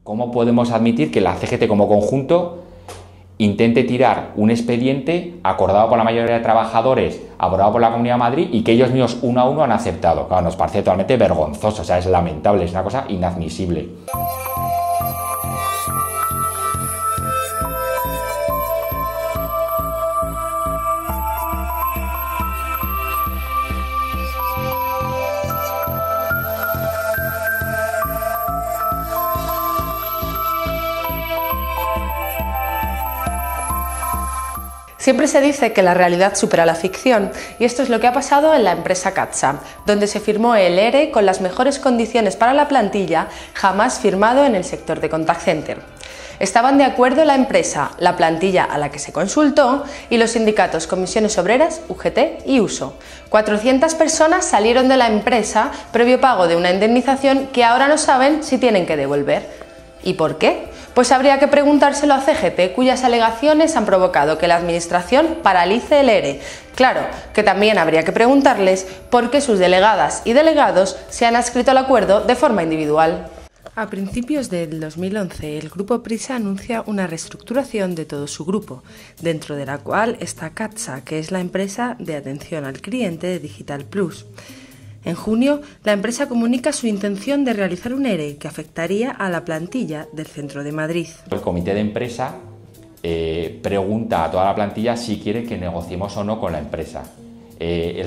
¿Cómo podemos admitir que la CGT como conjunto intente tirar un expediente acordado por la mayoría de trabajadores, aprobado por la Comunidad de Madrid y que ellos mismos uno a uno han aceptado? Claro, nos parece totalmente vergonzoso, o sea, es lamentable, es una cosa inadmisible. Siempre se dice que la realidad supera la ficción, y esto es lo que ha pasado en la empresa Catsa, donde se firmó el ERE con las mejores condiciones para la plantilla jamás firmado en el sector de contact center. Estaban de acuerdo la empresa, la plantilla a la que se consultó y los sindicatos Comisiones Obreras, UGT y USO. 400 personas salieron de la empresa previo pago de una indemnización que ahora no saben si tienen que devolver. ¿Y por qué? Pues habría que preguntárselo a CGT, cuyas alegaciones han provocado que la Administración paralice el ERE. Claro, que también habría que preguntarles por qué sus delegadas y delegados se han adscrito al acuerdo de forma individual. A principios del 2011, el Grupo Prisa anuncia una reestructuración de todo su grupo, dentro de la cual está Catsa, que es la empresa de atención al cliente de Digital Plus. En junio, la empresa comunica su intención de realizar un ERE que afectaría a la plantilla del centro de Madrid. El comité de empresa pregunta a toda la plantilla si quiere que negociemos o no con la empresa. El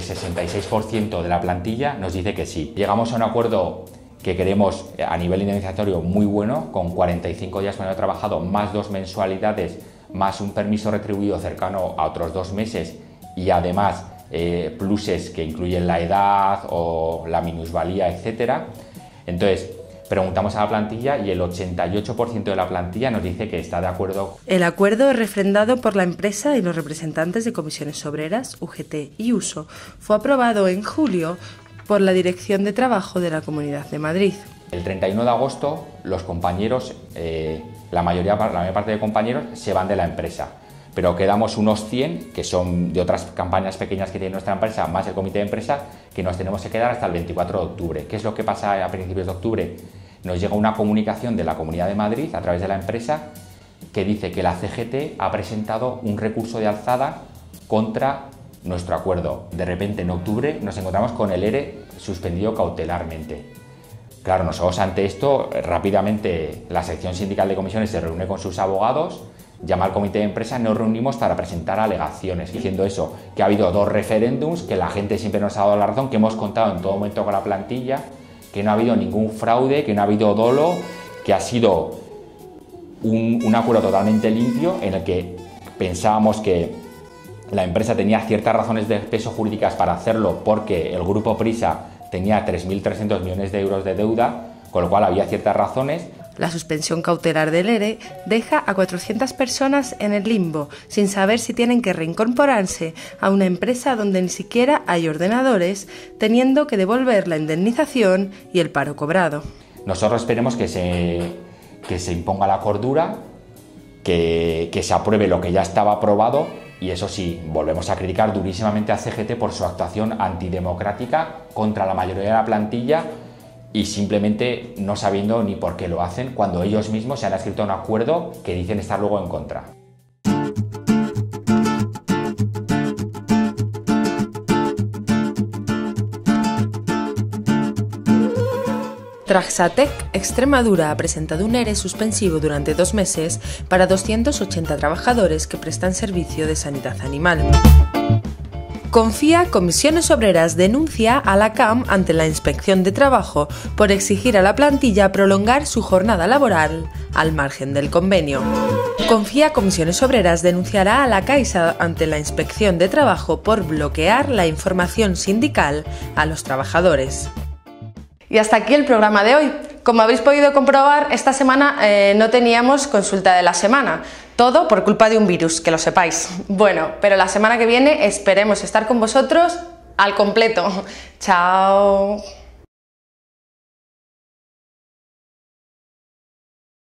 66% de la plantilla nos dice que sí. Llegamos a un acuerdo que queremos a nivel indemnizatorio muy bueno, con 45 días por año trabajado, más 2 mensualidades, más un permiso retribuido cercano a otros 2 meses y además pluses que incluyen la edad o la minusvalía, etcétera. Entonces, preguntamos a la plantilla y el 88% de la plantilla nos dice que está de acuerdo. El acuerdo, refrendado por la empresa y los representantes de Comisiones Obreras, UGT y USO, fue aprobado en julio por la Dirección de Trabajo de la Comunidad de Madrid. El 31 de agosto los compañeros, la mayor parte de compañeros se van de la empresa, pero quedamos unos 100 que son de otras campañas pequeñas que tiene nuestra empresa, más el comité de empresa, que nos tenemos que quedar hasta el 24 de octubre. ¿Qué es lo que pasa a principios de octubre? Nos llega una comunicación de la Comunidad de Madrid a través de la empresa que dice que la CGT ha presentado un recurso de alzada contra nuestro acuerdo. De repente en octubre nos encontramos con el ERE suspendido cautelarmente. Claro, nosotros ante esto rápidamente la sección sindical de comisiones se reúne con sus abogados, llama al comité de empresa, nos reunimos para presentar alegaciones, diciendo eso, que ha habido 2 referéndums, que la gente siempre nos ha dado la razón, que hemos contado en todo momento con la plantilla, que no ha habido ningún fraude, que no ha habido dolo, que ha sido un acuerdo totalmente limpio en el que pensábamos que la empresa tenía ciertas razones de peso jurídicas para hacerlo porque el Grupo Prisa tenía 3.300 millones de euros de deuda, con lo cual había ciertas razones. La suspensión cautelar del ERE deja a 400 personas en el limbo, sin saber si tienen que reincorporarse a una empresa donde ni siquiera hay ordenadores, teniendo que devolver la indemnización y el paro cobrado. Nosotros esperemos que se imponga la cordura, que se apruebe lo que ya estaba aprobado y eso sí, volvemos a criticar durísimamente a CGT por su actuación antidemocrática contra la mayoría de la plantilla y simplemente no sabiendo ni por qué lo hacen cuando ellos mismos se han adscrito a un acuerdo que dicen estar luego en contra. Traxatec Extremadura ha presentado un ERE suspensivo durante 2 meses para 280 trabajadores que prestan servicio de sanidad animal. Confía Comisiones Obreras denuncia a la CAM ante la Inspección de Trabajo por exigir a la plantilla prolongar su jornada laboral al margen del convenio. Confía Comisiones Obreras denunciará a la Caixa ante la Inspección de Trabajo por bloquear la información sindical a los trabajadores. Y hasta aquí el programa de hoy. Como habéis podido comprobar, esta semana no teníamos consulta de la semana. Todo por culpa de un virus, que lo sepáis. Bueno, pero la semana que viene esperemos estar con vosotros al completo. ¡Chao!